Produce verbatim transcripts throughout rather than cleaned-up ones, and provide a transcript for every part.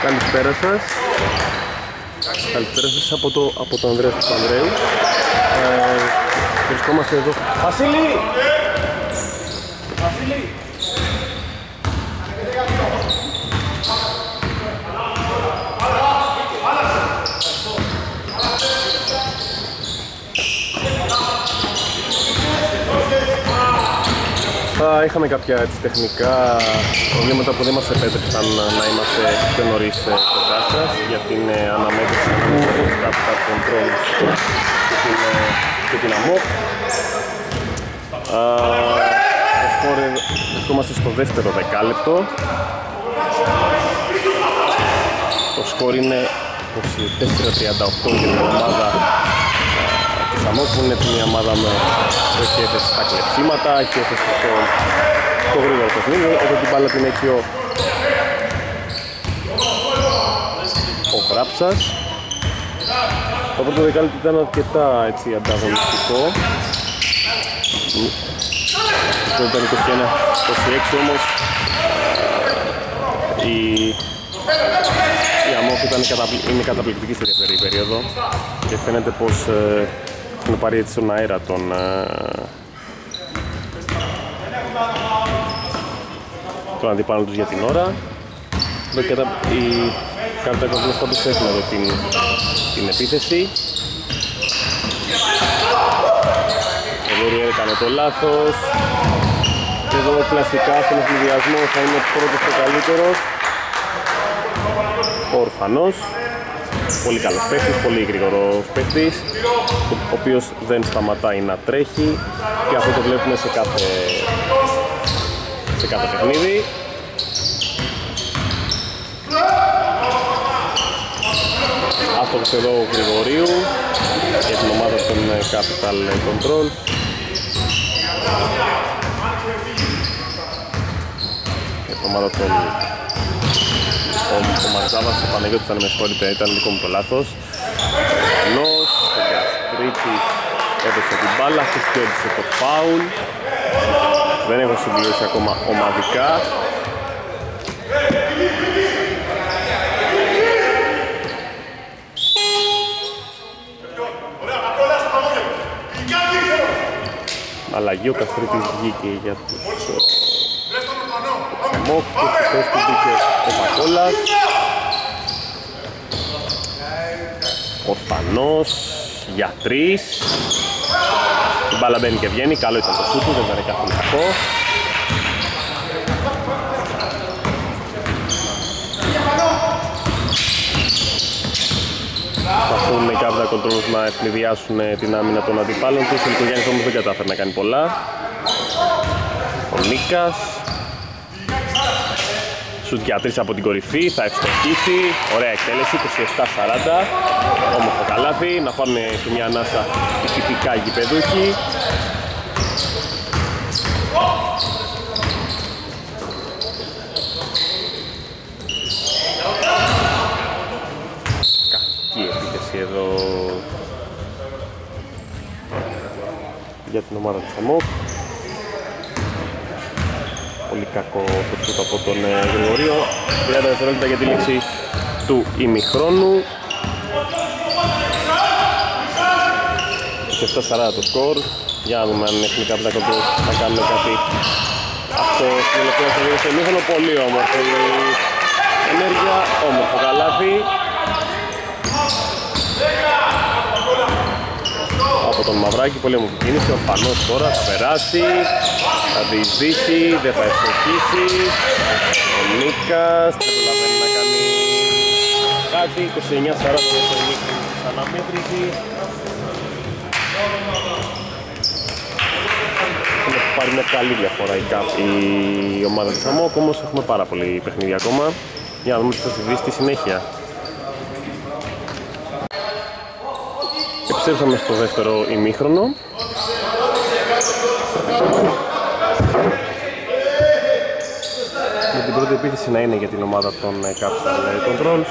Καλησπέρα σας. Καλησπέρα σας από, το, από τον Ανδρέα του Ανδρέου. Ε, βρισκόμαστε εδώ. Βασίλη! Βασίλη! Θα είχαμε κάποια έτσι, τεχνικά προβλήματα που δεν μας επέτρεψαν να είμαστε πιο νωρίς κοντά σας για την αναμέτρηση του Capital Control και την, και την ΑΜΟΚ. Βρισκόμαστε στο δεύτερο δεκάλεπτο. Το σκορ είναι είκοσι τέσσερα τριάντα οκτώ για την ομάδα της ΑΜΟΚ, που είναι μια ομάδα με έχει έφεση στα κλεψίματα, έχει έφεση στο, στο γρήγορο παιχνίδι. Εδώ την μπάλα την έχει ο, ο Γράψας. Το πρώτο δεκάλεπτο ήταν αρκετά έτσι ανταγωνιστικό. Αυτό ήταν είκοσι ένα είκοσι έξι, όμως η, η ΑΜΟΚ ήταν καταπλη, είναι καταπληκτική στη δεύτερη περίοδο και φαίνεται πως ε, έχουν πάρει έτσι στον αέρα τον, ε, τον αντιπάνω τους για την ώρα. Εδώ κατα, οι κατακομπλές πάντως έχουν εδώ την, την επίθεση. Ο Βορία έκανε το λάθος. Εδώ κλασικά στον εφηδιασμό θα είναι πρώτος και καλύτερος ο Ορφανός. Πολύ καλός παίκτης, πολύ γρήγορος παίκτης, ο οποίος δεν σταματάει να τρέχει και αυτό το βλέπουμε σε κάθε, σε κάθε παιχνίδι. Αυτός εδώ ο Γρηγορίου για την ομάδα των Capital Control. Για την ομάδα των ο Μαρτζάβας, ο Παναγιώτης ήταν, με συγχωρείτε, ήταν δικό μου το λάθος. Ενός, ο Καστρίτη έδωσε την μπάλα, αυτός κέρδισε το φάουλ. Δεν έχω συμπληρώσει ακόμα ομαδικά. Αλλαγή, ο Καστρίτης βγήκε για τους ΑΜΟΚ και στη θέση του μπήκε ο Μακόλας. Ορφανός για τρεις. Η μπάλα μπαίνει και βγαίνει, καλό ήταν το σούτ του, δεν ήταν καθόλου κακό. Προσπαθούν οι Capital Control να ευνηδιάσουν την άμυνα των αντιπάλων τους. Ο Λικογιάννης όμως δεν κατάφερε να κάνει πολλά. Ο Νίκας. Σουτ για τρεις από την κορυφή, θα ευστοχίσει. Ωραία εκτέλεση, είκοσι επτά σαράντα. Όμορφο καλάθι, να πάρουν και μια ανάσα οι τυπικά γηπεδούχοι. Κακή επίθεση εδώ για την ομάδα της ΑΜΟΚ. Πολύ κακό το σούτ από τον Γρηγορίο. τριάντα δευτερόλεπτα για τη λήξη του ημιχρόνου. είκοσι επτά σαράντα το σκορ. Για να δούμε αν έχουν κάποια Control να κάνουν κάτι. Αυτό στην τελευταία στιγμή στο ημίχρονο. Πολύ όμορφη ενέργεια, όμορφο καλάθι. Από τον Μαυράκη, πολύ όμορφη κίνηση. Ο Φανός τώρα θα περάσει, θα διεισδύσει, δεν θα ευστοχίσει. Ο Νίκας δεν προλαβαίνει να κάνει κάτι. είκοσι εννιά σαράντα στο ημίχρονο της αναμέτρησης. Έχουν πάρει μια καλή διαφορά η, η ομάδα της ΑΜΟΚ, όμως έχουμε πάρα πολύ παιχνίδια ακόμα. Για να δούμε τι θα συμβεί στη συνέχεια. Επιστρέψαμε στο δεύτερο ημίχρονο. Με την πρώτη επίθεση να είναι για την ομάδα των Capital Control.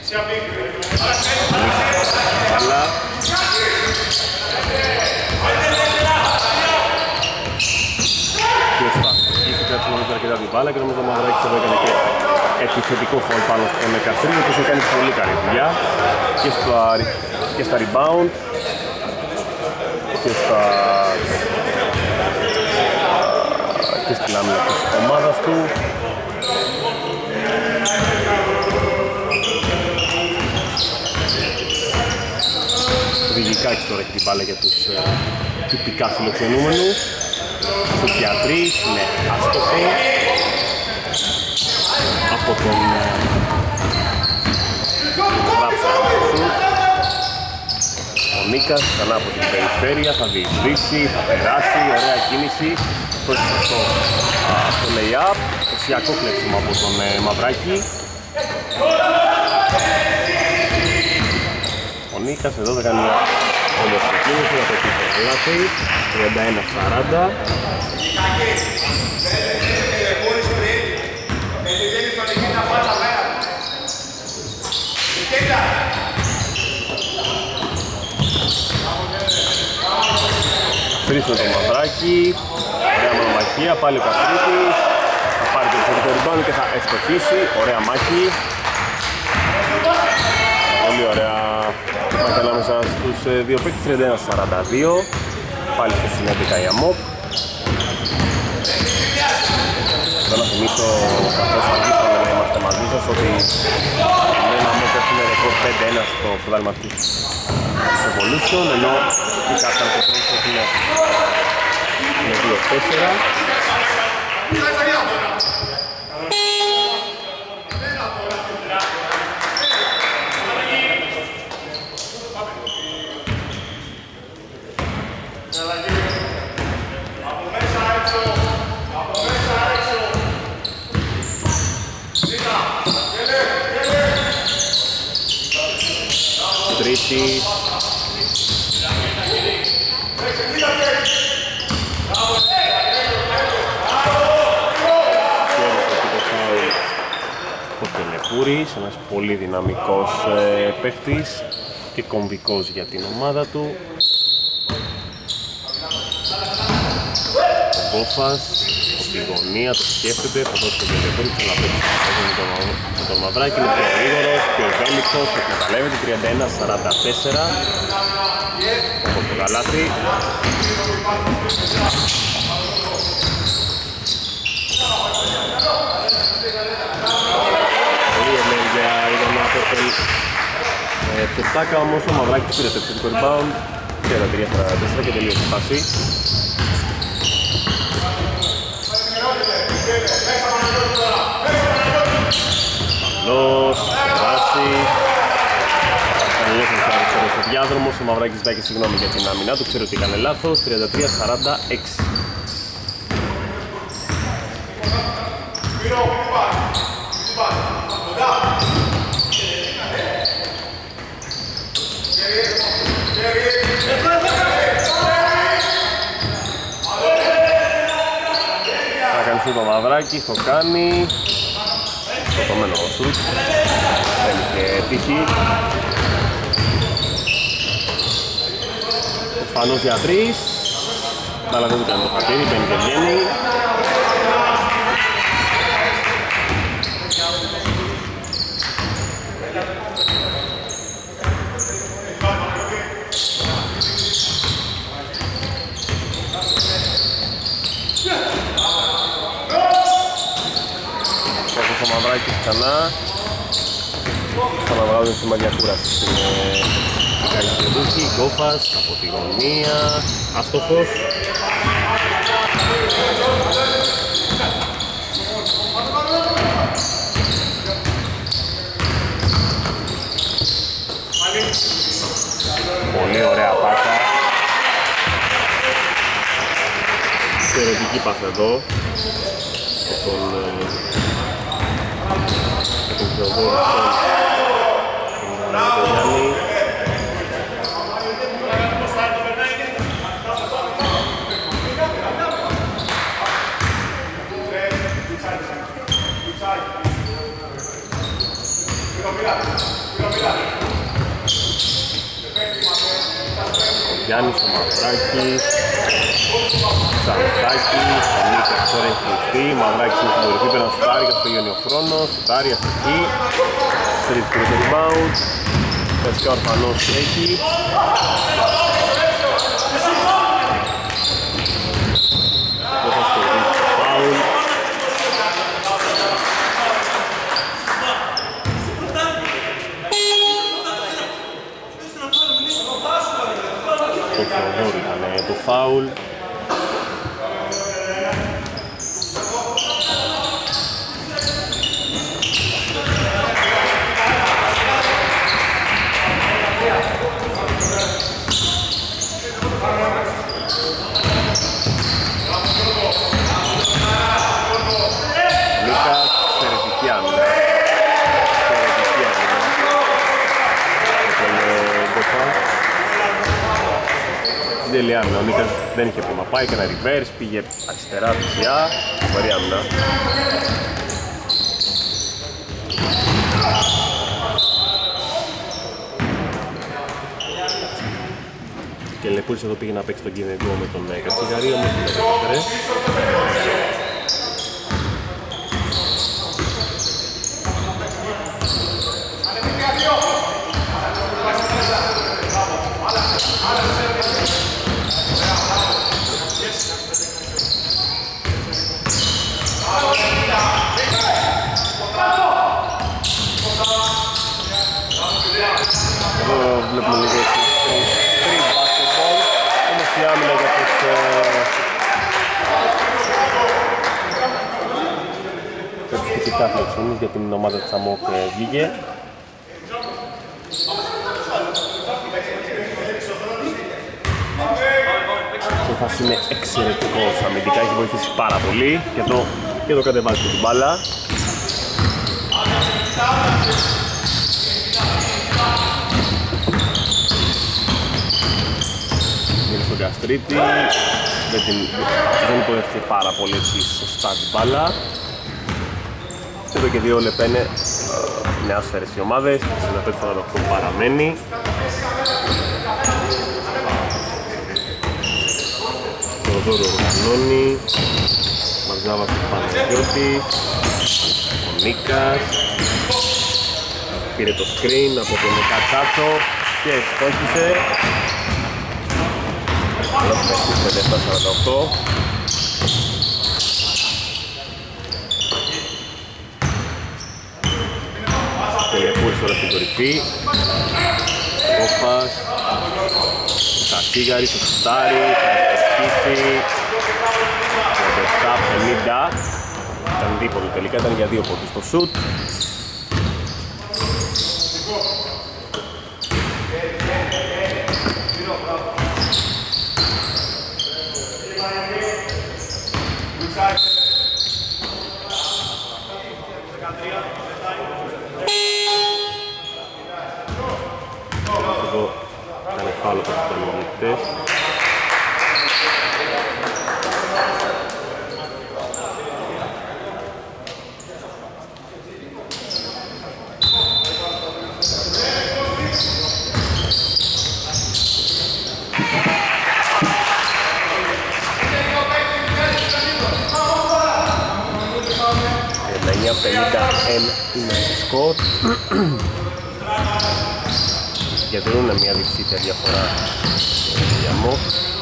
Αλλά μπάλα και νομίζω ο Μαυράκης εδώ έκανε και επιθετικό φαουλ πάνω στον Καστρίνη, που έχει κάνει πολύ καλή δουλειά και στα, και στα rebound και στα και στην άμυνα της ομάδας του. Βηγικάκης τώρα έχει την μπάλα για τους ε, τυπικά φιλοξενούμενους. Στους για τρεις είναι άστοχο από τον Ράψα. Ο Νίκας ξανά από την περιφέρεια θα διεισδύσει, θα περάσει, ωραία κίνηση. Προς αυτό το lay-up, εξιακό κλέψιμο από τον ε, Μαυράκη. Ο Νίκας εδώ θα κάνει μια όλη κίνηση για το τύπο λάθη, τριάντα ένα σαράντα. Φρύς με το Μαυράκη, ωραία μονομαχία, πάλι ο Καστρίτης, θα πάρει το επιθετικό rebound και θα ευστοχίσει, ωραία μάχη. Πολύ ωραία μάχη ανάμεσα στους δύο παίκτες, τριάντα ένα σαράντα δύο, πάλι στο συνέντεκα η ΑΜΟΚ. Θέλω να θυμίσω, καθώς αργήσαμε να είμαστε μαζί σας, ότι με ένα ΑΜΟΚ έχουμε ρεκόρ πέντε ένα στο πρωτάθλημα της Evolution, ενώ οι καταναλωτές έχουν είναι δύο τέσσερα. Τρίτη. Ένας πολύ δυναμικός ε, παίχτης και κομβικός για την ομάδα του. Ο Μπόφας από τη γωνία το σκέφτεται, θα δώσει το τελετόν και να παίξει με τον Μαυράκη, είναι πιο γρήγορος, πιο ευέλικτος, το εκμεταλλεύεται, τριάντα ένα σαράντα τέσσερα από το καλάθι. Φουρτάκα όμως ο Μαυράκης πήρε το επιθετικό rebound και τα τρία σαράντα τέσσερα και τελείωσε η φάση. Παλός, βάση. Καλώς να στο διάδρομος, ο Μαυράκης ζητάει και συγγνώμη για την άμυνα του, ξέρω ότι έκανε λάθος, τριάντα τρία σαράντα έξι. Το Μαυράκης το κάνει το επόμενο σουτ, δεν είχε τύχη. Ο Φανός για τρεις, αλλά δεν ήταν το χατήρι, μπαίνει και βγαίνει. Ο Μαυράκης ξανά ξαναβγάζουν σημαντικά κούραση στην Καλλιτεδούκη. Γκόφας από τη γωνία, άστοχος. Πολύ ωραία πάσα, θεωρητική πάσα εδώ από τον τον Θεοδόρο τον Γιάννη. Γιάννης, ο Μαυράκης, Σαντάκης, ο Νίκας τώρα έχει κλειστεί, Μαυράκης είναι στην κορυφή, πέραν στο Τάρικα, στο Γιάννη ο χρόνος, το Τάριας εκεί, στρίβει το rebound, φυσικά ο Ορφανός έχει. Δεν θα σκορδίσει το φάουλ. Το Θεοδόρου ήταν το φάουλ. Νίκας, εξαιρετική άμυνα. Εξαιρετική άμυνα. Στην τέλεια άμυνα, ο Νίκας δεν είχε πήμα. Πάει και ένα reverse, πήγε αριστερά, δεξιά. Βαρύ άμυνα. Και Λεπούρης εδώ πήγε να παίξει τον κυνηγό με τον Κατσιγαρή, όμως δεν έφερε. Εδώ βλέπουμε λίγο street basketball, όμως η άμυνα για τους θετικά φλεξούν για την ομάδα της ΑΜΟΚ βγήκε. Η φάση είναι εξαιρετικός αμυντικά, έχει βοηθήσει πάρα πολύ και εδώ, και εδώ κατεβάζει την μπάλα. Είναι στον Καστρίτη, δεν, την, δεν υποδέχθηκε πάρα πολύ έτσι σωστά την μπάλα. Και εδώ και δύο λεπτά είναι νεάσφαιρες οι ομάδες, ένα πέφτω να το παραμένει. Θεοδόρο οργανώνει, Μαζνάβας του Παναγιώτης, ο Νίκας, πήρε το screen από τον Κατσάτσο και στόχισε. Εδώ που έχει πέντε επτά σαράντα οκτώ. Τελεπούλης τώρα στην κορυφή. Κόφας, Κατσίγαρης, το σουτάρι, θα στοχίσει. πενήντα επτά πενήντα. Ήταν δίποτο τελικά, ήταν για δύο πόντους το σουτ. Εδώ ήταν φάουλο από τους πολυβολητές. πενήντα ένα είναι το σκορ. Διατηρούν μια διψήφια διαφορά για ΜΟΚ.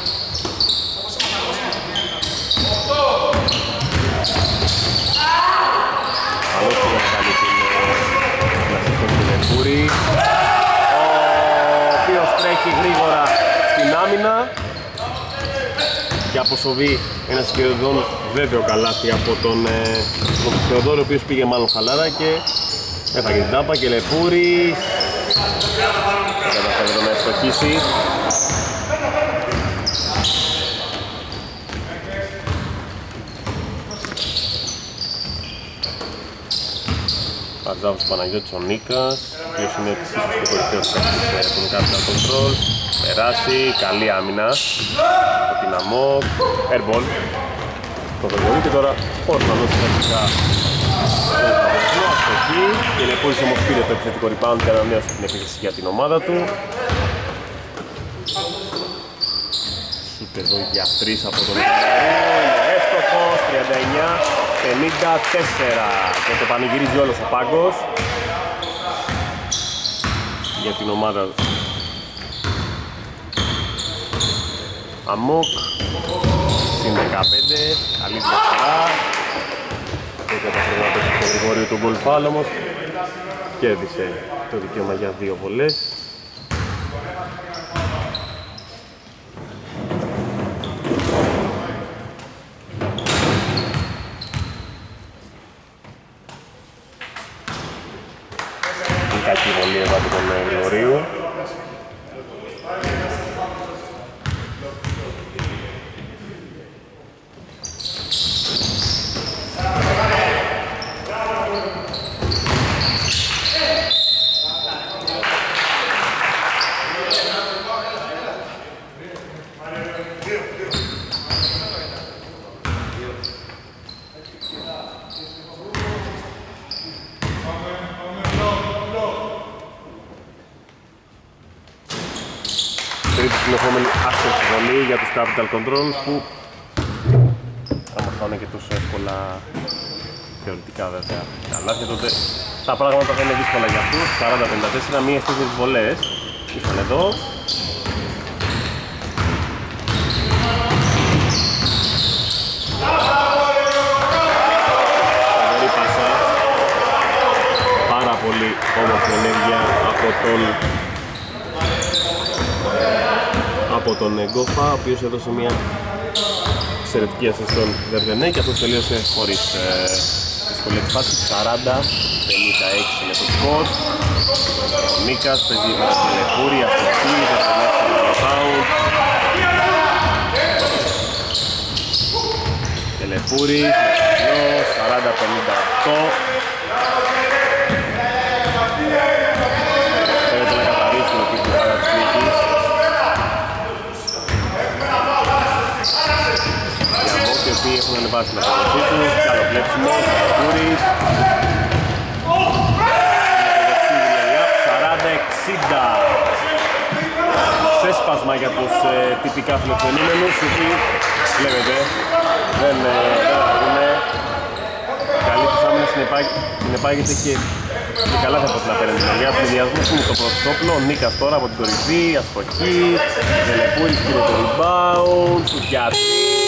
Αλλός που θα κάνει την κλασικό του Λεπούρη, ο οποίος τρέχει γρήγορα στην άμυνα και αποσοβεί ένα σχεδόν βέβαιο καλάθι από τον, ε, τον Θεοδόρο, ο οποίος πήγε μάλλον χαλάρα και έφαγε την τάπα. Και Λεπούρης δεν καταφέρει να ευστοχίσει. Παρτζάβος Παναγιώτης ο Νίκας, ο οποίος είναι επίσης και κορυφαίος παίκτης του Capital Control. Περάσει, καλή άμυνα από την ΑΜΟΚ, airball το Βεγγολί και τώρα ο Ορφανός φυσικά στον Παπαδεσμό, αστοχή και Λεπούρης όμως πήρε το επιθετικό rebound και ανανέωσε την επίθεση για την ομάδα του. εδώ για τρεις από τον Νικολαίου, είναι εύστοχος, τριάντα εννιά πενήντα τέσσερα και το πανηγυρίζει όλος ο πάγκος για την ομάδα Αμόκ. Συν δεκαπέντε, καλή διαφορά. Δεν καταφέρει να πέσει το Γρηγόριο του γκολ φάουλ όμως. Κέρδισε το δικαίωμα για δύο βολές. Η κακή βολή εδώ από τον Γρηγορίου. Τρίτη συνεχόμενη άστοχη βολή για τους Capital Control που άμα θα είναι και τόσο εύκολα θεωρητικά βέβαια καλά και τότε τα πράγματα θα είναι δύσκολα για αυτούς. Σαράντα πενήντα τέσσερα, μία στις δύο βολές ήρθαν εδώ. Φοβερή πάσα, πάρα πολύ όμορφη ενέργεια από τον από τον Γκόφα, ο οποίος έδωσε μια εξαιρετική ασίστ στον Βερβενέ και αυτός τελείωσε χωρίς ε, δύσκολη εκφάση. Σαράντα πενήντα έξι είναι το σκορ. Ο Νίκας παίζει με τον Τελεχούρη, αστοχή, Βερβενέ στο rebound. Τελεχούρη, σαράντα πενήντα οκτώ. Φαίνεται να καθαρίσουν ο πίσω παρά της νίκης. Οι οποίοι έχουν ανεβάσει την αποδοσή τους, καλό κλέψιμο, Κούρης. σαράντα εξήντα. Ξέσπασμα για τους ε, τυπικά φιλοξενούμενους, οι οποίοι βλέπετε δεν έχουν καλή τους άμυνας, συνεπάγεται και, και καλά θα πω την απέναντι μεριά. Πληδιασμός είναι το πρώτο όπλο, ο Νίκας τώρα από την κορυφή, αστοχή, Δελεπούλης πήρε το rebound, σου πιάτρι.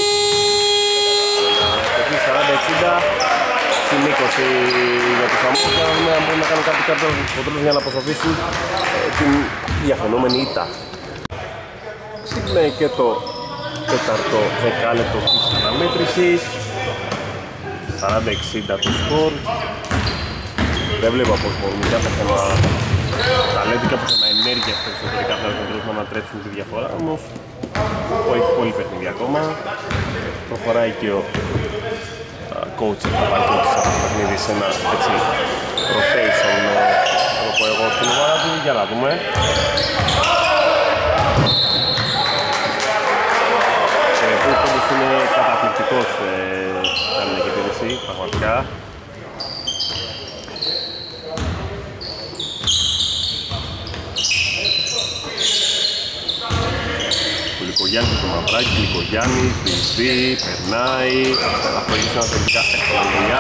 σαράντα εξήντα συν είκοσι για τους Αμόκ, για να δούμε αν μπορούν να κάνουν κάτι κάποιο κοντρόλ για να αποσοβήσουν ε, την διαφαινόμενη ήττα. Ξεκινάει και το τέταρτο δεκάλεπτο της αναμέτρησης. σαράντα εξήντα το σκορ. Δεν βλέπω πως μπορούν κάποια θέμα ταλέντη, κάποια θέμα ενέργειας περισσότεροι κάποια κοντρόλ να ανατρέψουν τη διαφορά, όμως έχει πολύ παιχνίδι ακόμα. Προχωράει και ο coach θα πάρει και αυτό το παιχνίδι σε ένα έτσι rotation, θα το πω εγώ στην ομάδα του, για να δούμε. Και ο Πούτος είναι καταπληκτικός, κάνει και επίδεση, πραγματικά. Λικογιάννης το Μαυράκι, Λικογιάννης, Βυζή, περνάει, αυτό είναι ένα τελικά εύκολα δουλειά.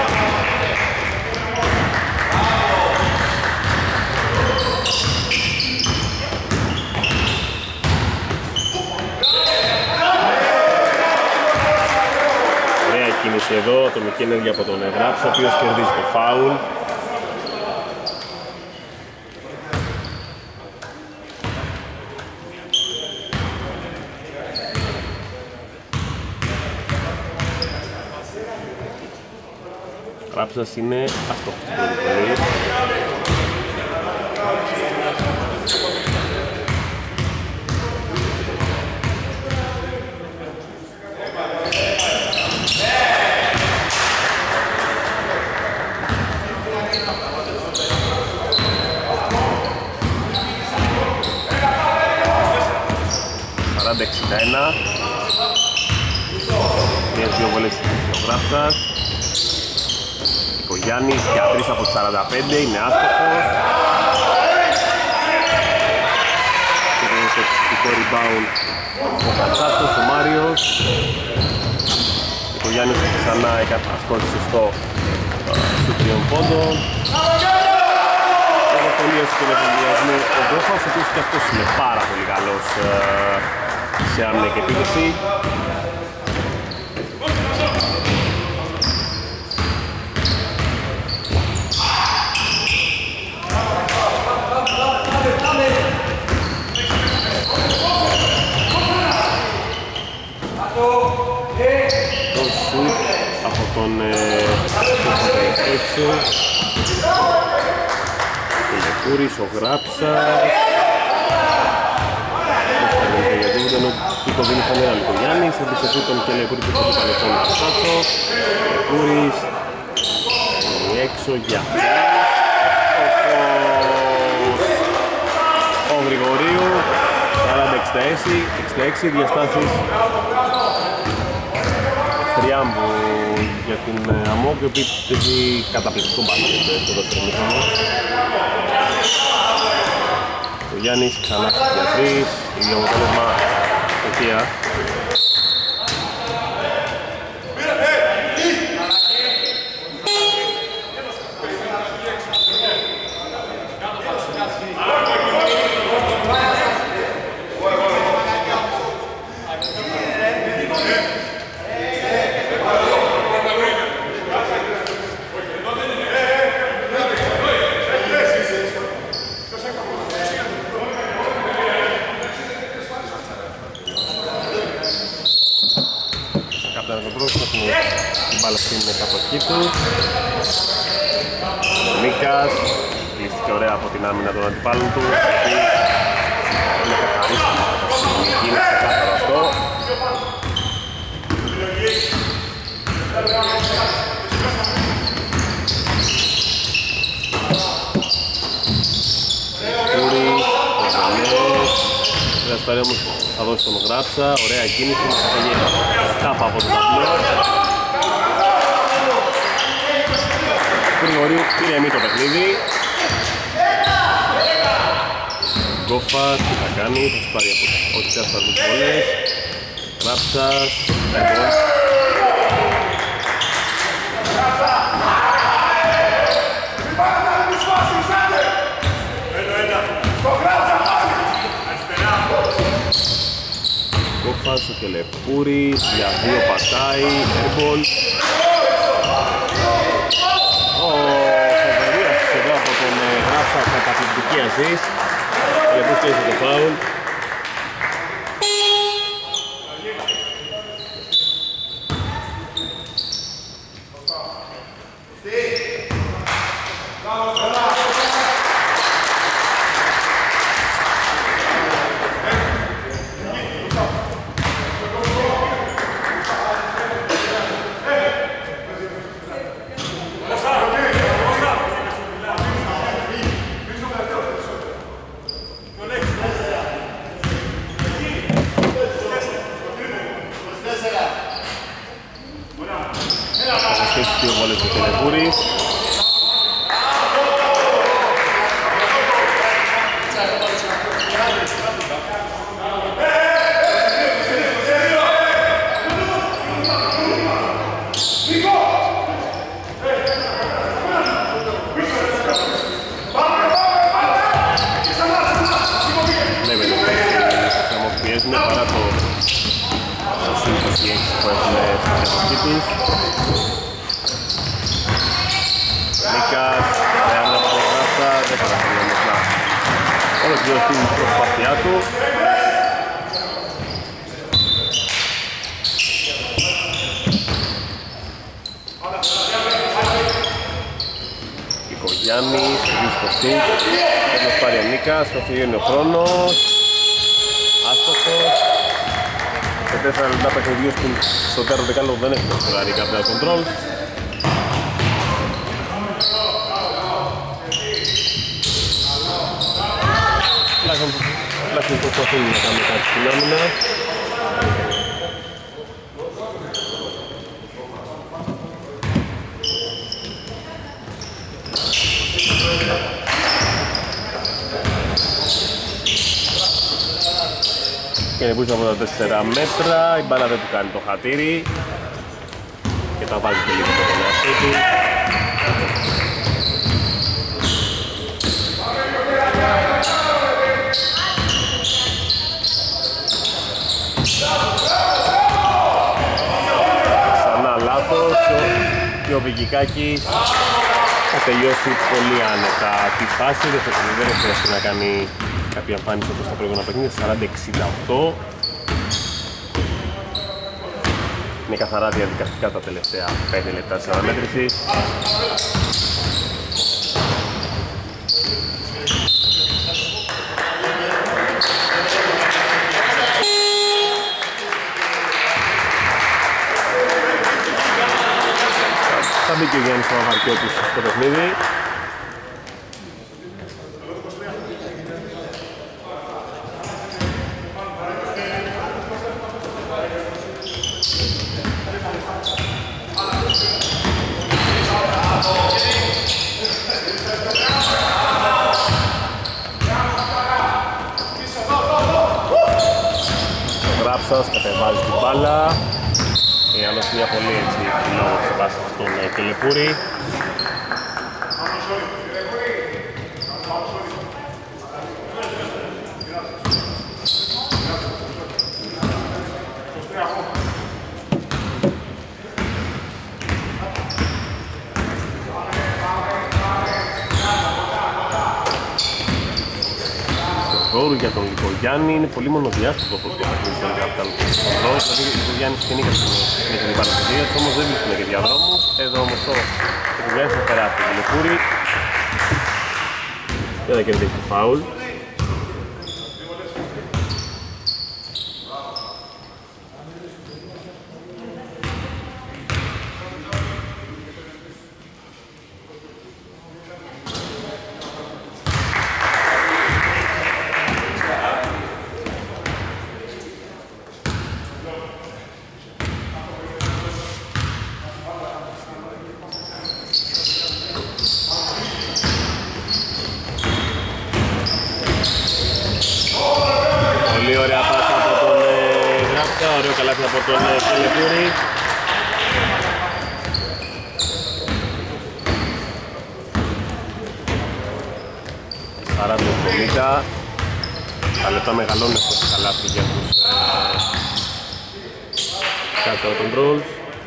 Ωραία κίνηση εδώ, ατομική ενέργεια από τον Εγράψο, ο οποίος κερδίζει το φάουλ. Ράψας είναι αστόχος στην πρώτη βολή. σαράντα εξήντα ένα. Μία δύο βολές στην Ράψας. Ο Γιάννης για τρεις από τις σαράντα πέντε, είναι άστοχος. Και το εξαιρετικό rebound ο Κατσάτος, ο Μάριος. Ο Γιάννης ξανά ασκόρησε στο σου τριών πόντων. Εδώ τελείωσε τον εφηδιασμό ο Γκόφας, ο οποίος και αυτός είναι πάρα πολύ καλός σε άμυνα και επίθεση. Το σουτ από τον έξω. Ο Λεκούρης, ο Γράψας. Γιατί ήταν ο Κίκο δίνει φανέρα Λικογιάννης. Αντιστοιχεί τον και Λεκούρη που θα κάνει τον κάτω. Λεκούρης έξω για ο Γρηγορίου. σαράντα εξήντα έξι διαστάσεις Θριάμβου για την ΑΜΟΚ, η οποία έχει καταπληκτικό μπάσκετ στο δεύτερο μήχρονο. Ο Γιάννης ξανά για τρεις, ίδιο αποτέλεσμα στοιχεία. Την μπάλα στην κατοχή του. Ο Νίκας κλείστηκε ωραία από την άμυνα των αντιπάλων του. Είναι καθαρίστη. Είναι ξεκάθαρο αυτό. Κούρης, Κοζανές. Τρία όμως θα δώσει τον Γράψα. Ωραία κίνηση. Θα γίνει κάπα από τον ταπλό. Γρηγορίου ηρεμεί το παιχνίδι. Γκόφας, τι θα κάνει, θα σου πάρει από ό,τι θα φτάσουν τις βολές. Γράψας, λοιπόν. Γκόφας, ο Κελεπούρης, για δύο πατάει, airball. Ο Φεβερίας εδώ από τον Γράψα, καταπληκτική assist. Για τους κλείσει το φάουλ. Δύο βόλες του Τελεπούρης. Βλέπετε ότι πιέζουν παρά το είκοσι έξι που έχουν στην κατοχή τους. Νίκας, πέραν από το Γράψα, δεν καταφέρει όμως να ολοκληρώσει την προσπάθειά του. Οικογιάννης, δίσκοση, πρέπει να πάρει ο Νίκας, το είναι ο χρόνος. Άστοχος. Σε τέσσερα λεπτά παιχνιδιού στο τέταρτο δεκάλεπτο δεν έχει προσφέρει κάποια κοντρόλ. Τουλάχιστον προσπαθούν να κάνουν κάτι στην άμυνα. και ανεβούσε από τα τέσσερα μέτρα, η μπάλα δεν του κάνει το χατήρι και τα βάζει και λίγο από τον εαυτό του. Ξανά λάθος και ο Βικικάκης θα τελειώσει πολύ άνετα τη φάση, δεν θα χρειαστεί να κάνει κάποια εμφάνιση όπως τα προηγούμενα παιχνίδια, σαράντα εξήντα οκτώ. Είναι καθαρά διαδικαστικά τα τελευταία πέντε λεπτά της αναμέτρησης. Θα μπει και ο Γιάννης Παπαβαρκιώτης στο παιχνίδι. Ο Γράψας κατεβάζει την μπάλα για να δώσει μια πολύ έτσι φιλόδοξη βάση στον Κελεπούρη. Γκολ για τον Λικογιάννη, είναι πολύ μονοδιάστατο το παιχνίδι των Capital Controls, δηλαδή ο Λικογιάννης και νίκασε με την Παναθηναϊκή, όμως δεν βρίσκουν και διαδρόμους. Εδώ όμως το Λικογιάννης θα περάσει τον Κελεπούρη και θα κερδίσει το φάουλ. Ωραίο καλάθι από τον Κελεπούρη. σαράντα εβδομήντα. Τα λεπτά μεγαλώνουν αυτό το καλάθι για τους Capital Controls.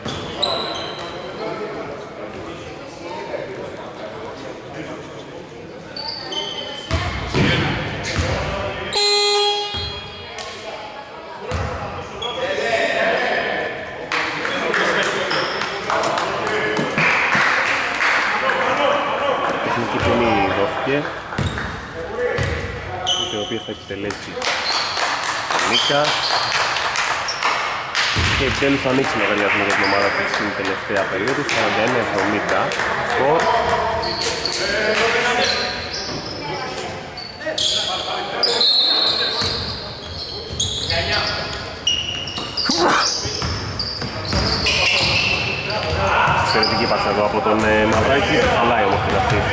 την οποία θα επιτελέσει ο Νίκας και επιτέλους θα ανοίξει λογαριασμό για την ομάδα της στην τελευταία περίοδο, σαράντα ένα εβδομήντα σκορ. Εξαιρετική πάσα εδώ από τον ε, Μαυράκη, χαλάει όμως την αυτή.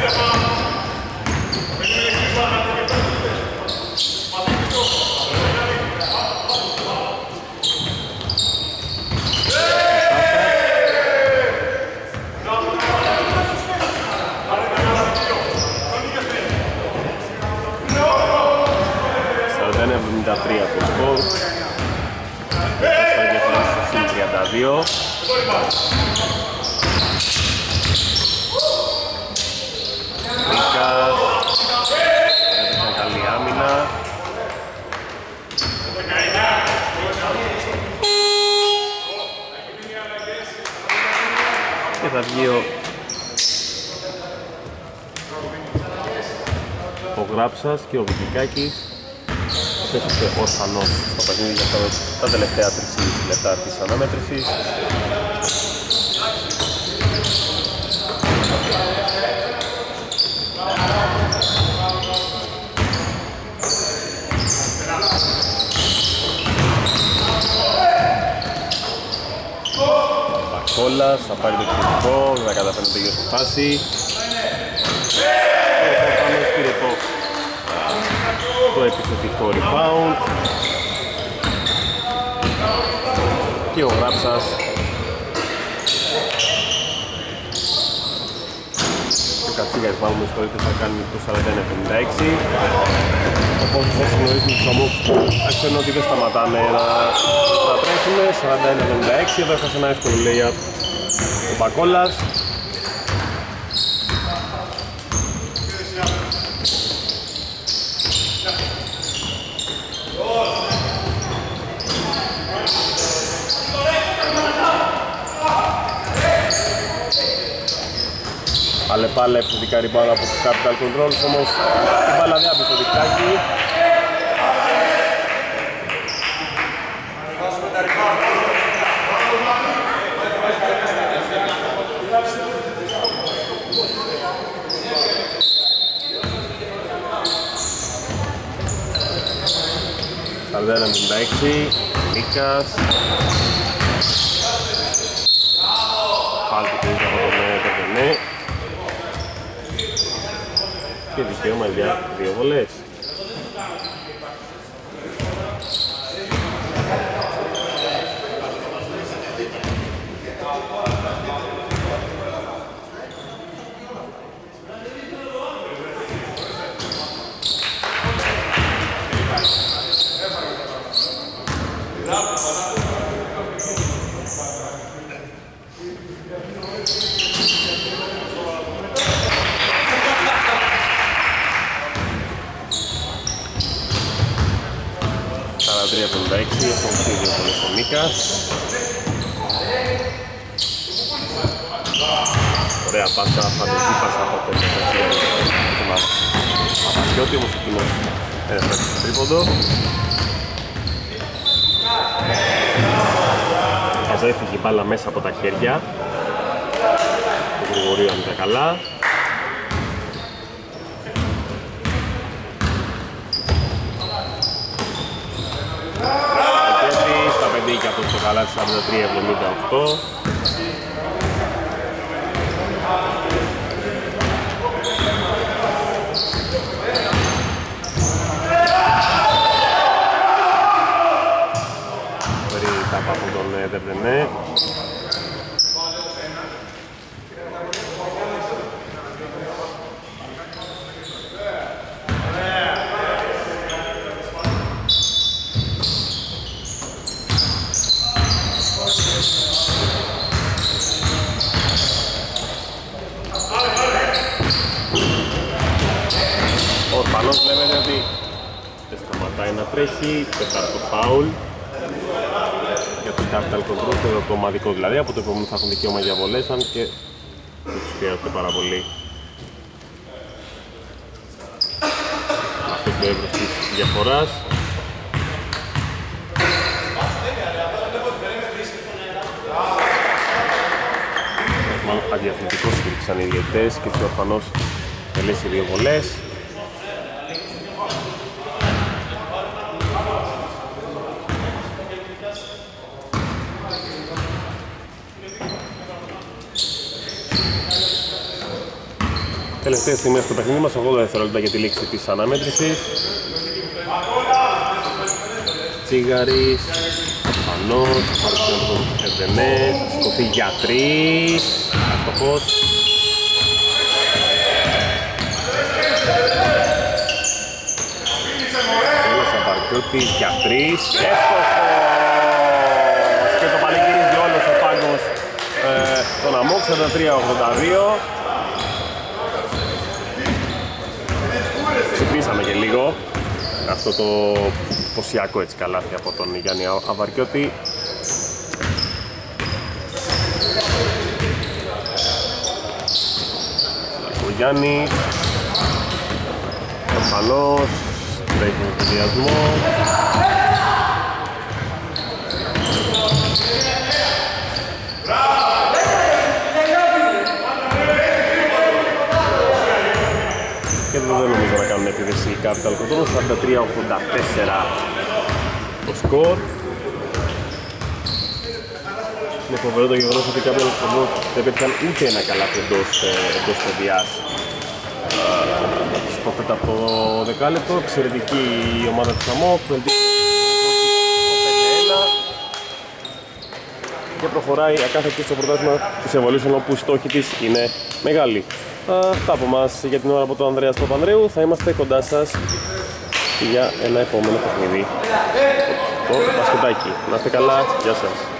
σαράντα ένα εβδομήντα τρία το σκορ. Θα διαφορήσει στο συν τριάντα δύο. Έδωσαν καλή άμυνα. Και θα βγει ο, ο Γράψας και ο Βικικάκης. Έφυγε ορφανός στο παιχνίδι για τα τελευταία τρία και μισό λεπτά της αναμέτρησης. Μπακόλας θα πάρει το επιθετικό, δεν θα καταφέρει να τελειώσει τη φάση. Ο Ορφανός πήρε το, το επιθετικό rebound. και ο Γράψας. Ο Κατσίγας βάλουμε στο ήθος θα κάνει το σαράντα ένα πενήντα έξι. Οπότε θα γνωρίζουν τους αμόχους που ξέρουν ότι δεν σταματάνε να, να τρέχουν. Σαράντα ένα πενήντα έξι, εδώ έχασε ένα εύκολο layup ο Μπακόλας. Πάλε πάλε επιθετικά rebound από τους Capital Controls, όμως η μπάλα δεν άμπησε στο δικτάκι. σαράντα ένα πενήντα έξι, Νίκας. Πάλι το παιδί από τον Περδενέ. Και δικαίωμα για δύο βολές. τρία πενήντα έξι, έχουν χτίσει δύο πολλές ο Νίκας. Ωραία πάσα, φαντεζή πάσα από το Παπασιώτη, όμως εκείνος έφτασε στο τρίποντο. Εδώ έφυγε η μπάλα μέσα από τα χέρια. Το Γρηγορείο αν ήταν καλά. Και από το καλά της σαράντα τρία εβδομήντα οκτώ. Περί τάπα από τον Δερδενέ. Βλέπετε ότι δεν σταματάει να τρέχει, τετάρτο φάουλ για τους Capital Control, το ομαδικό δηλαδή, από το επόμενο θα έχουν δικαίωμα για βολές, αν και δεν τους χρειάζεται πάρα πολύ. Αυτό το εύρος της διαφοράς. Μάλλον αδιαθλητικός στήριξαν οι διαιτητές και έτσι ορφανώς τελέσει δύο βολές. Τελευταία στιγμή στο παιχνίδι μας, ογδόντα δευτερόλεπτα για τη λήξη της αναμέτρησης. Τσίγαρης, Φανός, παρουσιάζει τον Ερδενέ, θα σηκωθεί για τρεις, αστοχός. Τέλος Απαρκιώτης για τρεις, εύστοχος! Και το πανηγυρίζει όλος ο πάγκος ε, τον Αμόκ, σαράντα τρία ογδόντα δύο. Ξυπνήσαμε και λίγο αυτό το ποσιακό έτσι καλάθι από τον Γιάννη Αβαρκιώτη. Ο Γιάννης προφανώς τρέχει με ενθουσιασμό. Και εδώ δεν νομίζω να κάνουν επίδεση οι Capital Control, σαράντα τρία ογδόντα τέσσερα το σκορ. Είναι φοβερό το γεγονός ότι οι Capital Control δεν πέτυχαν ούτε ένα καλάθι εντός, εντός παιδιάς. Στο τέταρτο δεκάλεπτο, εξαιρετική η ομάδα της ΑΜΟΚ, βελτίωσε στο πέντε ένα. και προχωράει ακάθεκτη στο πρωτάθλημα της Evolution, όπου οι στόχοι της είναι μεγάλοι. Αυτά από μας για την ώρα από τον Ανδρέας Παπανδρέου. Θα είμαστε κοντά σας για ένα επόμενο παιχνίδι. Το μπασκετάκι. Να είστε καλά. Γεια σας.